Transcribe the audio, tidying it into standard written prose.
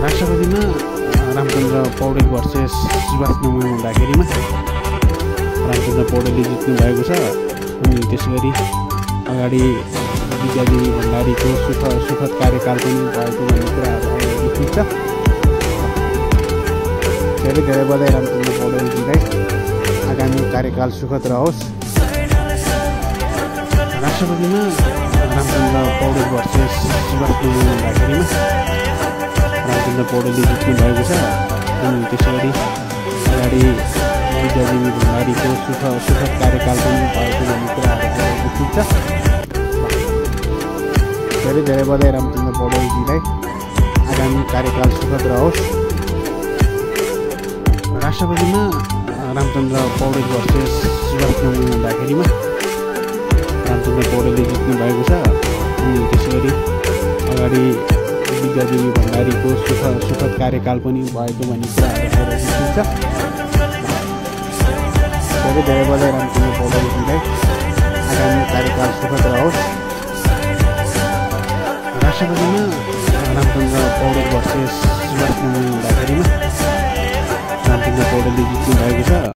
राष्ट्रपतिमा Ramchandra Paudel versus Subhash नुमुन हुँदाखेरिमा रामचन्द्र पौडेलले जित्नु भएको छ। अनि त्यसै गरी अगाडि विद्यादेवी भण्डारीको सुखद कार्यकाल पनि भएको भन्ने कुराहरू देखिन्छ। धेरै धेरै बधाई रामचन्द्र पौडेलजीलाई, आगामी कार्यकाल सुखद रहोस्। राष्ट्रपतिमा रामचन्द्र पौडेल भर्सेस सुभाष नुमुन हुँदाखेरिमा रामचन्द्र पौडेलले जित्नु भएको छ। अनि त्यसै गरी अगाडि विद्यादेवी भण्डारीको सुखद कार्यकाल पनि भएको भन्ने कुराहरू देखिन्छ। धेरै धेरै बधाई रामचन्द्र पौडेलजीलाई, आगामी कार्यकाल सुखद रहोस्। राष्ट्रपतिमा रामचन्द्र पौडेल भर्सेस सुभाष नुमुन हुँदाखेरिमा रामचन्द्र पौडेलले जित्नु भएको छ। अनि त्यसै गरी अगाडि विद्यादेवी भण्डारीको सुखद कार्यकाल पनि भएको भन्ने कुराहरू देखिन्छ। धेरै धेरै बधाई रामचन्द्र पौडेलजीलाई, आगामी कार्यकाल सुखद रहोस्। राष्ट्रपतिमा रामचन्द्र पौडेल भर्सेस सुभाष नुमुन हुँदाखेरिमा रामचन्द्र पौडेलले जित्नु भएको छ।